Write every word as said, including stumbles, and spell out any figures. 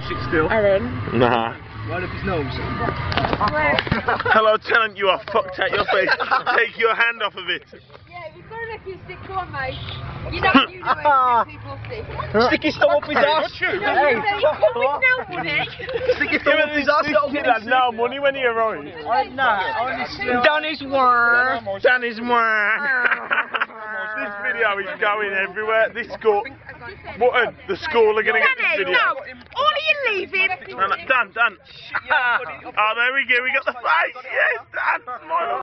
sit still. Aaron. Nah. Right up his nose. Hello, Tennant, you are fucked out your face. Take your hand off of it. Yeah, we've got to make you sick, go on, mate. You know, you know how to make people sick. Stick his thumb up his ass. Hey, come with no money. Stick his thumb up his ass. This kid had no money when he arrived. Nah, honestly. Done his work. Done his work. This video is going everywhere. This school, what? The school are going to get this video. No, all of you leaving. No, no, Dan, Dan. Oh, there we go. We got the face. Yes, Dan. Smile.